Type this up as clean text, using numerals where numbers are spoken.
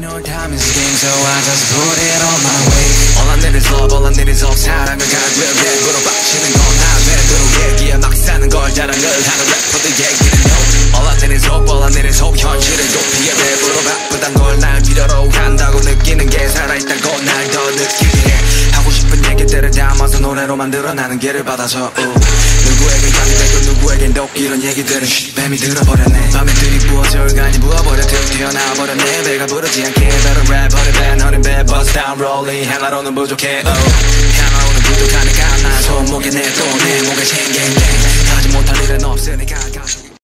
know time is a game, so I just put it on my way. All I need is love, all I need is hope. 사랑을 가르쳐 랩으로 바치는 건 나 되도록 얘기해. 막 사는 걸 자랑을 하는 래퍼들 얘기는 no. All I need is hope, all I need is hope. 현실을 좁히게 랩으로 바쁘단 걸 날 필요로 한다고 느끼는 게 살아있다고 날 더 느끼게 해. 하고 싶은 얘기들을 담아서 노래로 만들어 나는 길을 받아서 누구에게 감이 되고 누구에겐 독 이런 얘기들은 뱀이 들어버렸네. 밤에 들이부어져 얼간이 부어버려 툭 튀어나와버렸네. 배가 부르지 않게 better rap 허리 밴 허리 밴 bust down rolling 하나로는 부족해 하나로는 부족하니까 나 손목에 내 또 내 목에 챙겨 하지 못할 일은 없으니까